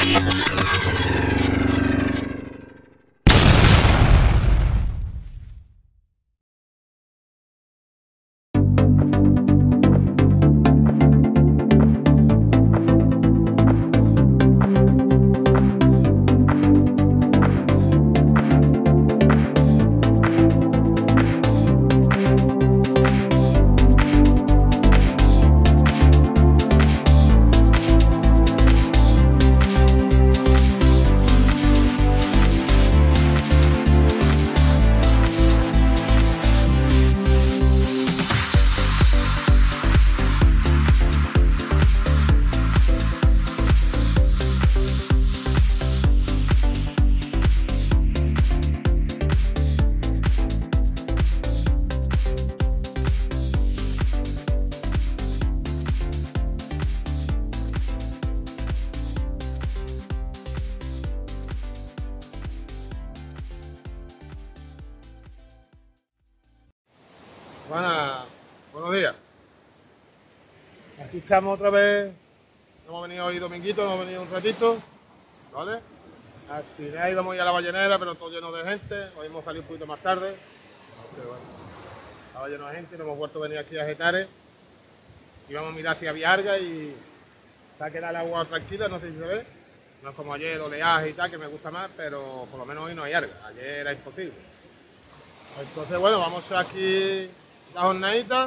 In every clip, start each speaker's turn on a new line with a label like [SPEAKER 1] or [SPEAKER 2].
[SPEAKER 1] Buenos días. Aquí estamos otra vez. Hemos venido hoy dominguito, hemos venido un ratito, ¿vale? Al final íbamos a ir a la ballenera, pero todo lleno de gente. Hoy hemos salido un poquito más tarde. Pero bueno, estaba lleno de gente, nos hemos vuelto a venir aquí a Getares. Íbamos a mirar si había alga y se ha quedado el agua tranquila, no sé si se ve. No es como ayer, oleaje y tal, que me gusta más, pero por lo menos hoy no hay alga. Ayer era imposible. Entonces, bueno, vamos a aquí la jornadita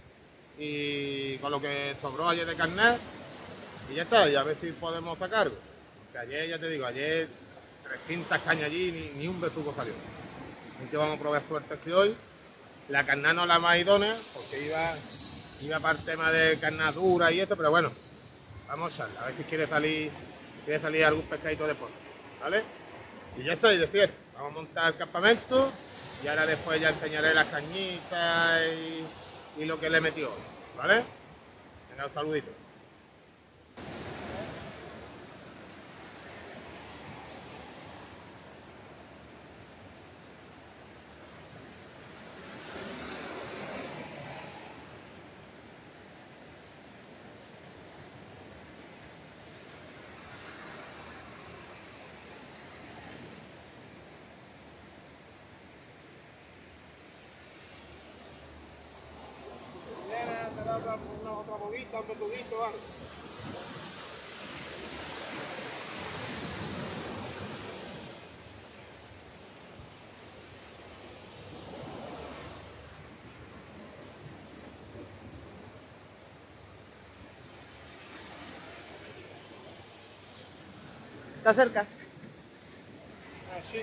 [SPEAKER 1] y con lo que sobró ayer de carnet y ya está, y a ver si podemos sacar. Que ayer, ya te digo, ayer 300 cañas allí, ni un besugo salió. Así que vamos a probar suerte que hoy. La carnada no la más idónea, porque iba para el tema de carnada dura y esto, pero bueno, vamos a ver si quiere salir algún pescadito de porte, ¿vale? Y ya está, y de fiesta. Vamos a montar el campamento y ahora después ya enseñaré las cañitas y lo que le metió hoy, ¿vale? Venga, un saludito. Otra bolita, un betudito, algo.
[SPEAKER 2] ¿Está cerca?
[SPEAKER 1] Así.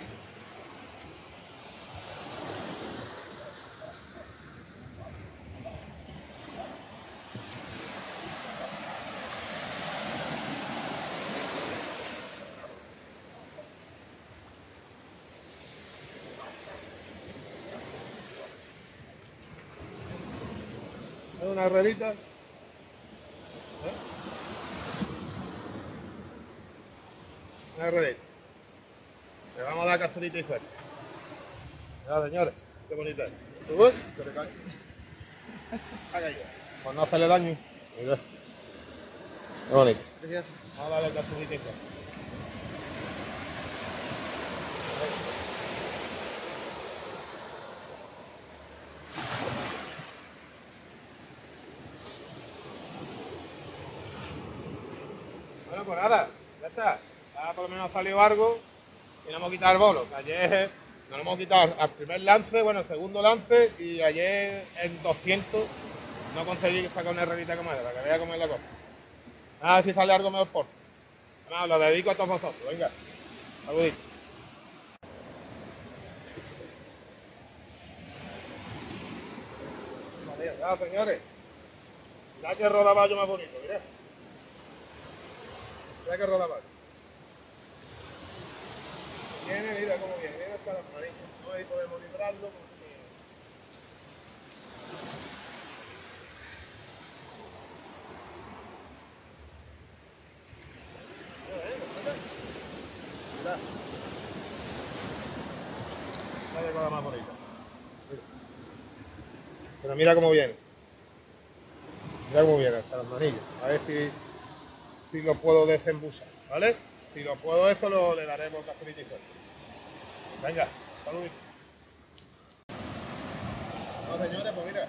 [SPEAKER 1] Una herrerita. Una herrerita. Le vamos a dar castorita y suerte. Ya, señores, qué bonita es. Uy, que le cae. Haga ya. Pues no hacerle daño. Mira. Qué bonito.
[SPEAKER 2] Gracias.
[SPEAKER 1] Vamos a darle castorita y suerte. Bueno, pues nada, ya está. Ya por lo menos salió algo y no hemos quitado el bolo. Que ayer nos lo hemos quitado al primer lance, bueno, el segundo lance, y ayer en 200 no conseguí sacar una herrerita como esta, para que vea cómo es la cosa. A ver si sale algo mejor por. Bueno, lo dedico a todos vosotros, venga. Saludito. Ya, señores. Mirad que rodaballo más bonito, mirad. Mira que rodaballo. Viene, mira cómo viene hasta las marillas. No ahí podemos librarlo porque... Mira. Mira cosa más bonita. Mira. Pero mira cómo viene. Mira cómo viene hasta las manillas. A ver si lo puedo desembusar, ¿vale? Si lo puedo eso, le daremos cafelito y suerte. Venga, saludito. No, señores, pues mira,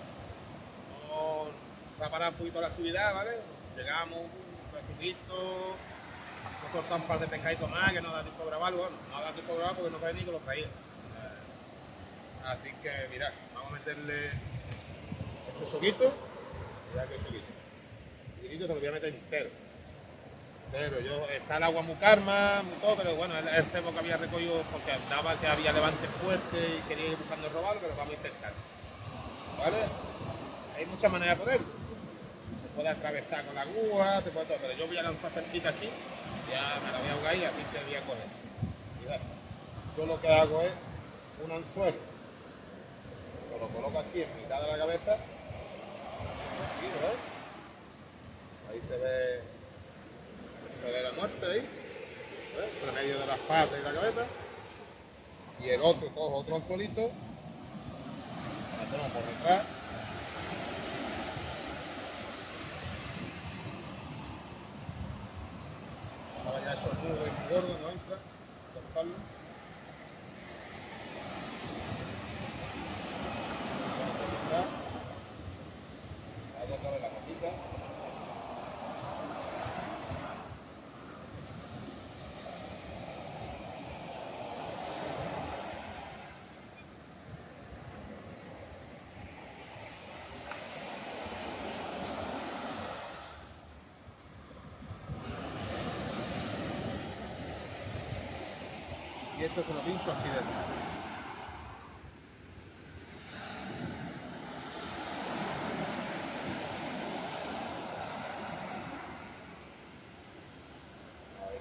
[SPEAKER 1] se ha parado un poquito la actividad, ¿vale? Llegamos, un pesquito, nos cortamos un par de pescaditos más, que no da tiempo a grabarlo, bueno, no da tiempo a grabar porque no sabía ni que lo traía. Así que, mirad, vamos a meterle este soquito, mirad que soquito. El soquito se lo voy a meter entero. Pero está el agua muy calma, muy todo, pero bueno, el cebo que había recogido porque andaba que había levante fuerte y quería ir buscando robarlo, pero vamos a intentar. ¿Vale? Hay muchas maneras de ponerlo. Se puede atravesar con la aguja, se puede todo, pero yo voy a lanzar cerquita aquí, ya me la voy a ahogar y aquí te voy a coger. Mirad, yo lo que hago es un anzuelo, lo coloco aquí en mitad de la cabeza, aquí, ¿verdad? Ahí se ve la muerte ahí, ¿ves? Por medio de las patas y la cabeza. Y el otro, cojo otro anzuelito, lo hacemos por detrás. Ahora ya esos nudos muy gordos no entra, cortarlo. Por detrás. Ahí otra vez la patita. Y esto se lo pincho aquí dentro. Ahí.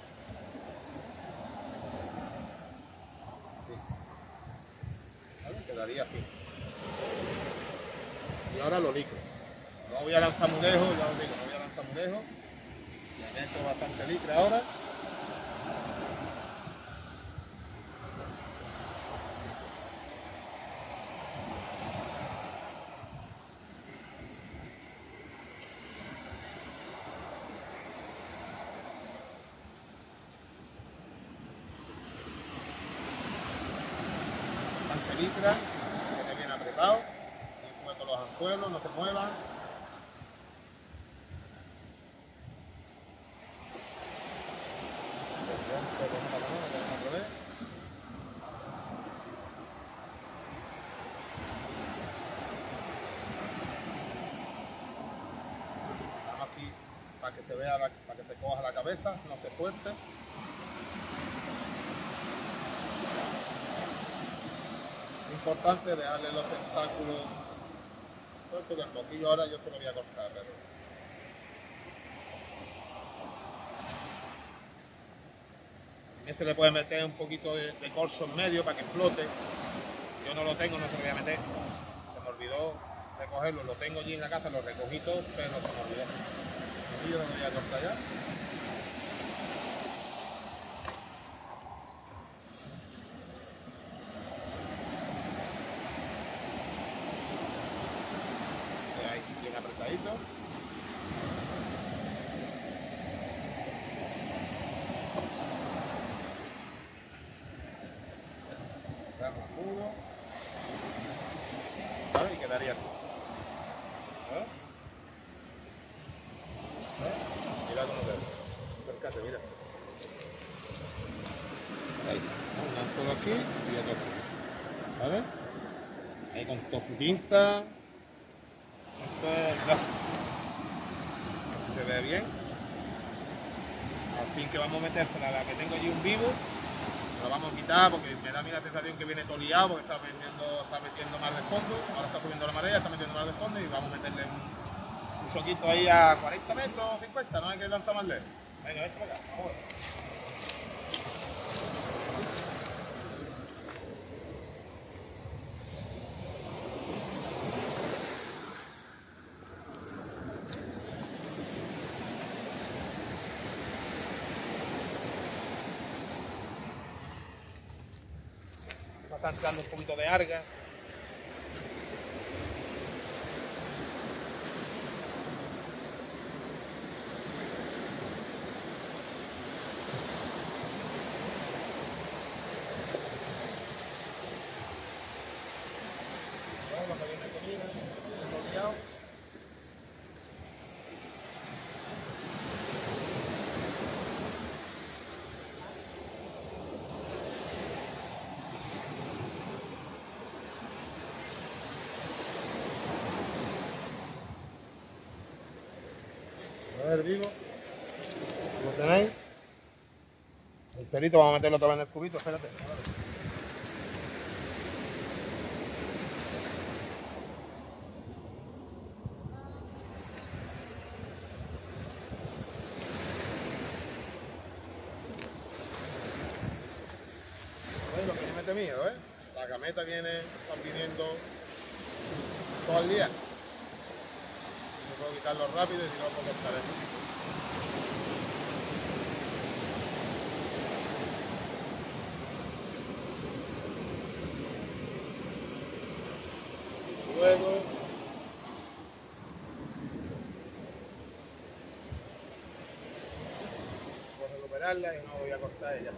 [SPEAKER 1] Sí. ¿Vale? Quedaría así. Y ahora lo lico. No voy a lanzar muy lejos, ya os digo, no voy a lanzar muy lejos. Le meto bastante licre ahora. Licra, quede bien apretado, muy suelto los anzuelos, no se muevan. Vamos aquí para que se vea, para que se coja la cabeza, no se fuerte. Importante dejarle los tentáculos sueltos, que el boquillo ahora yo se lo voy a cortar, pero también se le puede meter un poquito de corso en medio para que flote. Yo no lo tengo, no se lo voy a meter, se me olvidó recogerlo, lo tengo allí en la casa, lo recogí todo, pero se me olvidó. El boquillo lo voy a cortar ya. Bien apretadito. Damos mudo. ¿Vale? Y quedaría así. ¿Vale? ¿Vale? Mira cómo queda. Acércate, mira. Ahí. Un anzuelo aquí y otro aquí. ¿Vale? Ahí con toda su tinta. Esto es ya. Se ve bien. Al fin que vamos a metérsela a la que tengo allí un vivo. Lo vamos a quitar porque me da a mí la sensación que viene todo liado porque está metiendo mar de fondo. Ahora está subiendo la marea, está metiendo mar de fondo y vamos a meterle un soquito ahí a 40 metros, 50, no hay que lanzar más lejos. Venga, vete para acá, vamos a ver. Está entrando un poquito de alga. el brigo. ¿Lo tenéis? El cerito, vamos a meterlo otra vez en el cubito, espérate. Lo que me mete miedo, ¿eh? La cameta están viniendo todo el día. No puedo quitarlo rápido y si no, puedo cortar esto. Luego voy a recuperarla y no voy a cortar ella.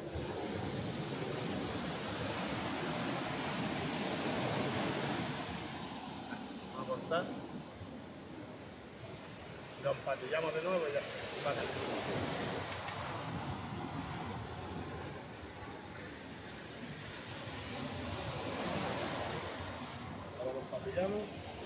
[SPEAKER 1] Vamos a cortar. Lo empatillamos de nuevo y ya está. Vale. Ahora lo empatillamos.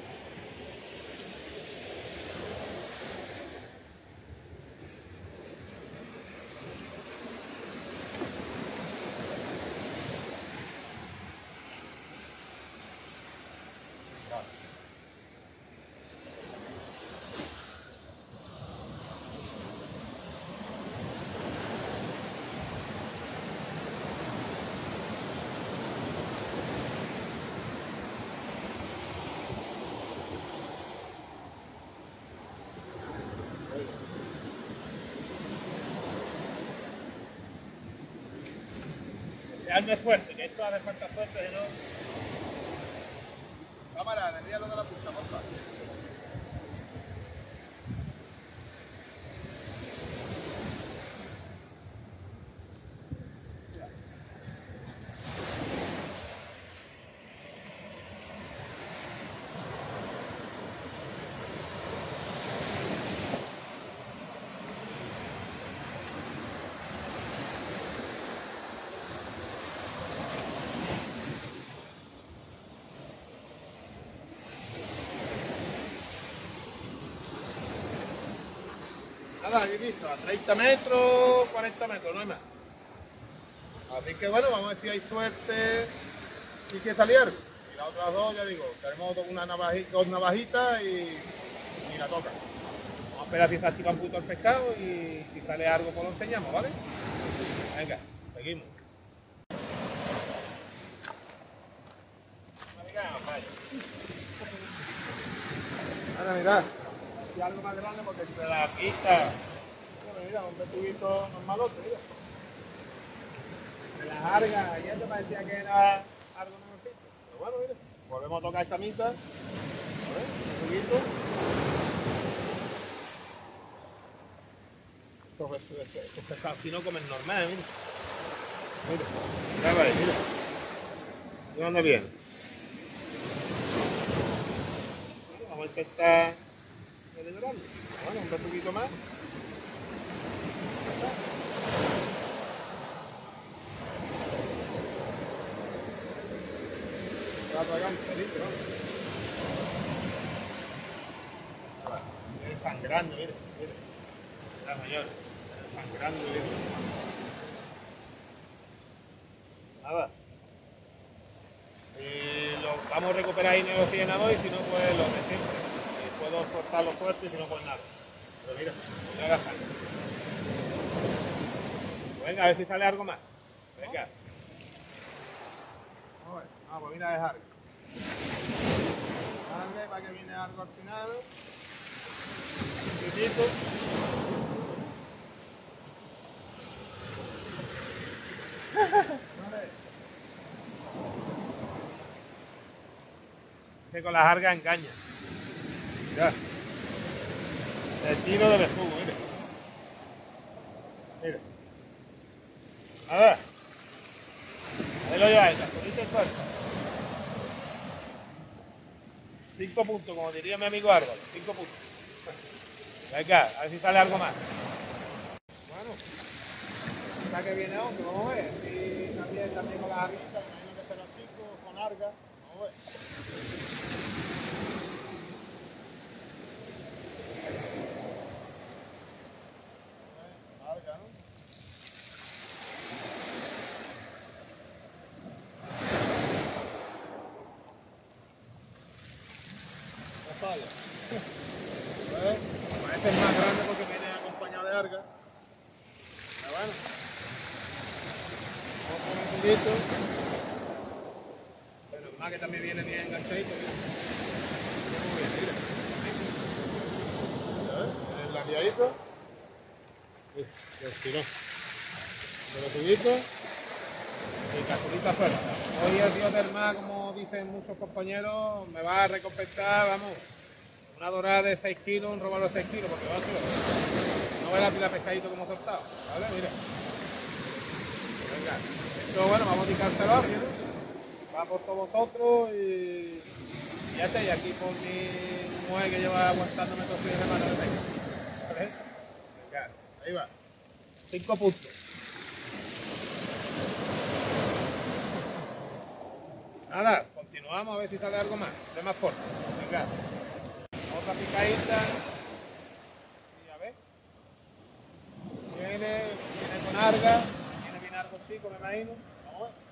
[SPEAKER 1] Hazme fuerte, que esto hace falta fuerte, si no. Cámara, desvíalo de la punta, por favor. Nada, habéis visto, a 30 metros, 40 metros, no hay más. Así que bueno, vamos a ver si hay suerte y que salieron. Y las otras dos, ya digo, tenemos dos navajitas y la toca. Vamos a esperar si se activa un poquito el pescado y si sale algo pues lo enseñamos, ¿vale? Venga, seguimos. Ahora mirad, aquí algo más grande porque entre la pista, bueno, mira, un petugito normalote, mira. De las algas, ayer te parecía que era algo mejorcito. Pero bueno, mira, volvemos a tocar esta mitad. A ver, un poquito. Estos pescados aquí no comen normal, mira. Mira, mira. ¿De dónde viene? Bueno, vamos a intentar liberarlo. Bueno, un poquito más. Es sangrando, mire, mire. La mayor, sangrando, mire. Nada. Y lo vamos a recuperar ahí en el oxigenador y si no, pues lo de siempre. Y puedo cortarlo fuerte y si no, pues nada. Pero mira, no haga sangre. Pues venga, a ver si sale algo más. Venga. Ah, pues mira, es algo. Para que viene algo al final. Un poquito. Que con las algas engaña. Ya. El tiro del escudo, mire. Mire. A ver. Ahí lo lleváis, castorito el cuerpo. 5 puntos, como diría mi amigo Álvaro. 5 puntos. Venga, a ver si sale algo más. Bueno, ya que viene otro, vamos a ver. Y también con las arritas, imagino que serán 5 con algas. Vamos a ver. vaya. ¿Ves? A veces es más grande porque viene acompañado de alga. Pero bueno. Otro metudito. Pero más que también viene bien enganchadito. Mira. Muy bien, mira. ¿Ves? El ladeadito. Y el tirón. De los tubitos. Y capsulita suelta. Hoy el dios del mar, como dicen muchos compañeros, me va a recompensar, vamos, una dorada de 6 kilos, un robalo de 6 kilos, porque no ve la pila de pescadito como soltado, ¿vale? Mira. Venga, esto bueno, vamos a ticárselo, ¿no? Va por todos vosotros y ya está, y aquí por mi mujer que lleva aguantándome todos los fines de semana de pesca. ¿Vale? Venga, ahí va. 5 puntos. Nada, continuamos a ver si sale algo más, de más corto. Venga, otra picadita. Y a ver. Viene con alga, viene bien algo chico, me imagino. Vamos a ver.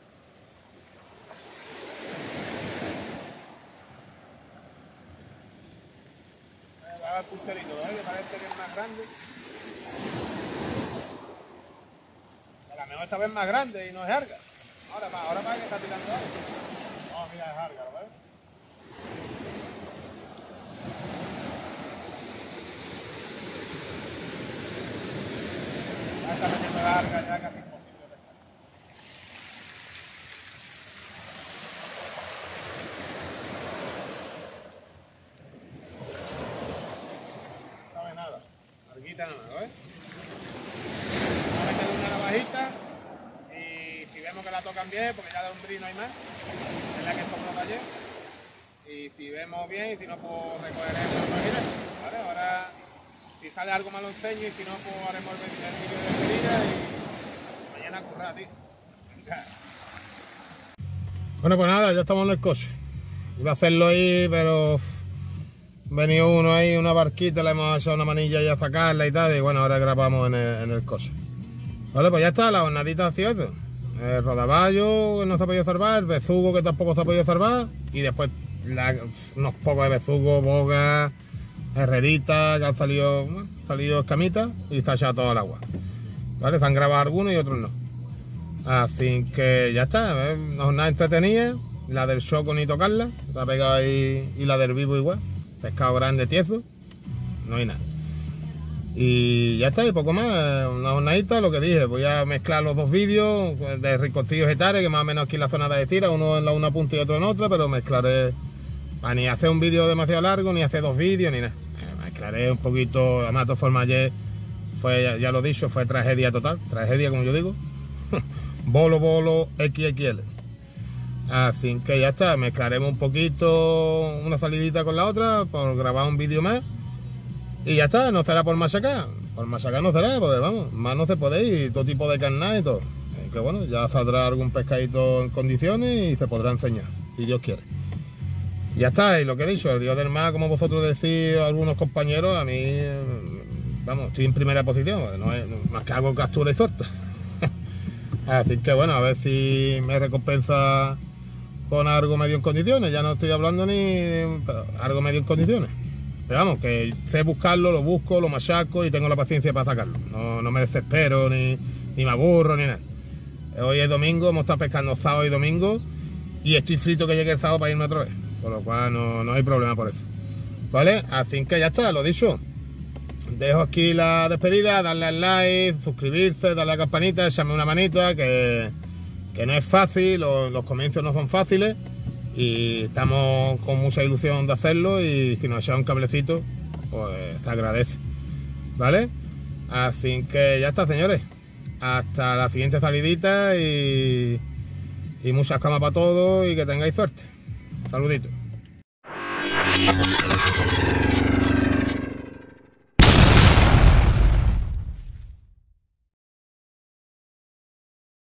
[SPEAKER 1] Va a dar pusterito, ¿vale? Que parece que es más grande. A lo mejor esta vez más grande y no es alga. Ahora para que está tirando algo. Oh, mira, es alga, ¿lo ves? Ya está metiendo la alga, ya casi imposible de pescar. No sabe nada, alguita nada, ¿lo ves? Vamos a meterle una navajita. Si vemos que la tocan bien, porque ya de un brillo no hay más, es la que compramos ayer. Y si vemos bien, y si no, pues recogeremos la máquina. ¿Vale? Ahora, si sale algo más lo enseño, y si no, pues haremos el vídeo de despedida y mañana a currar, tío. Venga. Bueno, pues nada, ya estamos en el coche. Iba a hacerlo ahí, pero venido uno ahí, una barquita, le hemos echado una manilla y a sacarla y tal, y bueno, ahora grabamos en el coche. Vale, pues ya está, la jornadita ha sido eso. El rodaballo que no se ha podido salvar, el bezugo que tampoco se ha podido salvar y después unos pocos de bezugo, bogas, herreritas que han salido escamitas y se ha echado todo al agua. ¿Vale? Se han grabado algunos y otros no. Así que ya está, una jornada entretenida, la del Choco ni tocarla, se ha pegado ahí, y la del Vivo igual, pescado grande tieso, no hay nada. Y ya está, y poco más, una jornadita, lo que dije, voy a mezclar los dos vídeos de Rinconcillos Getares, que más o menos aquí en la zona de Algeciras, uno en una punta y otro en otra, pero mezclaré, para ni hacer un vídeo demasiado largo, ni hacer dos vídeos, ni nada. Mezclaré un poquito, además de todas formas ayer fue, ya lo he dicho, fue tragedia total, tragedia como yo digo, bolo XXL. Así que ya está, mezclaremos un poquito, una salidita con la otra, por grabar un vídeo más. Y ya está, no será por machacar no será, porque vamos, más no se puede ir, y todo tipo de carnada y todo. Que bueno, ya saldrá algún pescadito en condiciones y se podrá enseñar, si Dios quiere. Y ya está, y lo que he dicho, el dios del mar, como vosotros decís, algunos compañeros, a mí, vamos, estoy en primera posición, no es más que hago captura y suelta. Así que bueno, a ver si me recompensa con algo medio en condiciones, ya no estoy hablando algo medio en condiciones. Pero vamos, que sé buscarlo, lo busco, lo machaco y tengo la paciencia para sacarlo. No me desespero, ni me aburro, ni nada. Hoy es domingo, hemos estado pescando sábado y domingo y estoy frito que llegue el sábado para irme otra vez. Por lo cual no hay problema por eso. ¿Vale? Así que ya está, lo dicho. Dejo aquí la despedida, darle al like, suscribirse, darle a la campanita, echarme una manita, que no es fácil, los comienzos no son fáciles. Y estamos con mucha ilusión de hacerlo y si nos echa un cablecito, pues se agradece, ¿vale? Así que ya está, señores. Hasta la siguiente salidita y muchas camas para todos y que tengáis suerte. Saluditos.